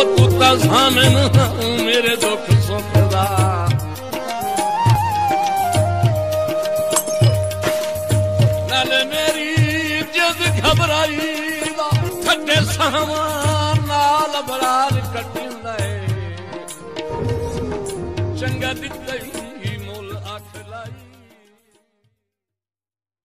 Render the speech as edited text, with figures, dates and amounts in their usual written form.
तू तां सामन मेरे दुख सुख दा। नाले मेरी जिद घबराई दा खड्डे सामा नाल बलाल कटिंदा है चंगा